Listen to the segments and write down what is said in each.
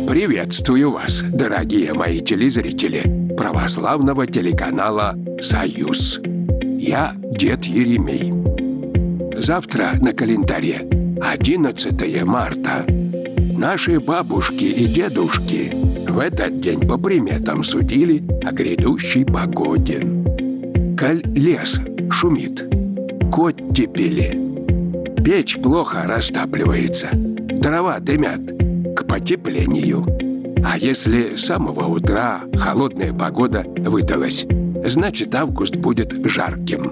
Приветствую вас, дорогие мои телезрители православного телеканала «Союз». Я дед Еремей. Завтра на календаре 11 марта. Наши бабушки и дедушки в этот день по приметам судили о грядущей погоде. Коль лес шумит, оттепели, печь плохо растапливается, дрова дымят к потеплению. А если с самого утра холодная погода выдалась, значит, август будет жарким.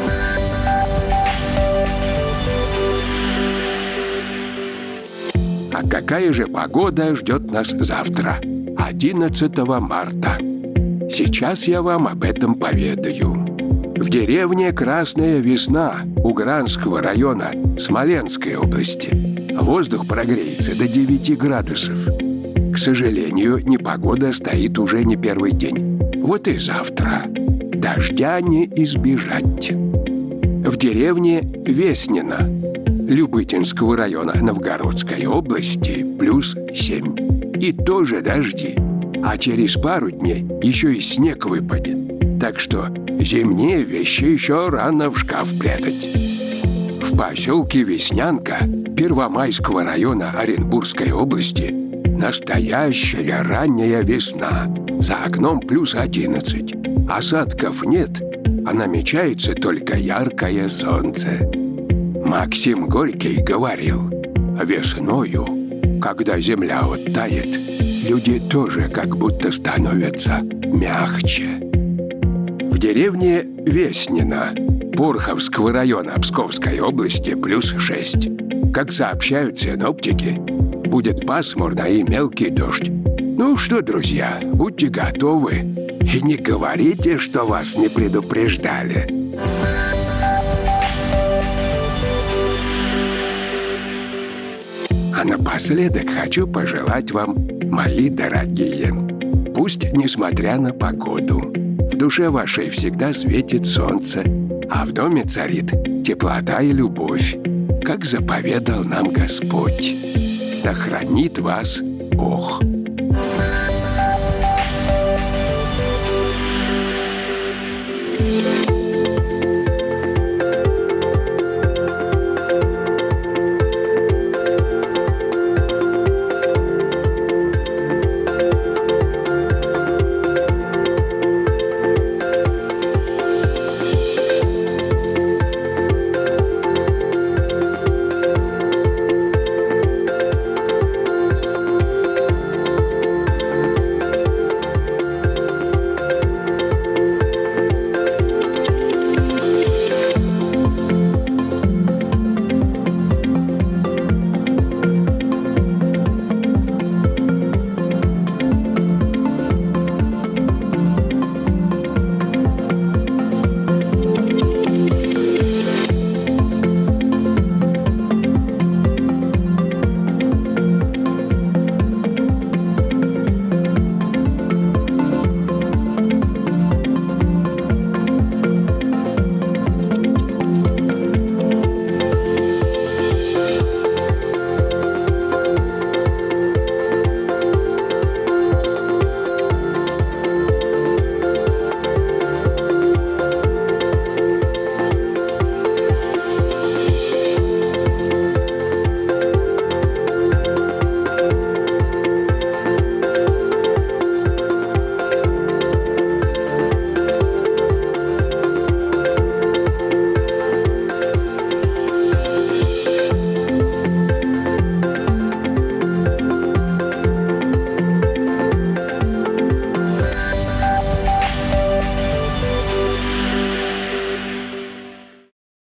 А какая же погода ждет нас завтра, 11 марта? Сейчас я вам об этом поведаю. В деревне Красная Весна Угранского района Смоленской области воздух прогреется до 9 градусов. К сожалению, непогода стоит уже не первый день. Вот и завтра дождя не избежать. В деревне Веснина Любытинского района Новгородской области +7. И тоже дожди. А через пару дней еще и снег выпадет. Так что зимние вещи еще рано в шкаф прятать. В поселке Веснянка Первомайского района Оренбургской области настоящая ранняя весна. За окном +11. Осадков нет, а намечается только яркое солнце. Максим Горький говорил: весною, когда земля оттает, люди тоже как будто становятся мягче. В деревне Веснина Порховского района Псковской области +6. Как сообщают синоптики, будет пасмурно и мелкий дождь. Ну что, друзья, будьте готовы и не говорите, что вас не предупреждали. А напоследок хочу пожелать вам, мои дорогие, пусть, несмотря на погоду, в душе вашей всегда светит солнце, а в доме царит теплота и любовь, как заповедал нам Господь. Да хранит вас Бог.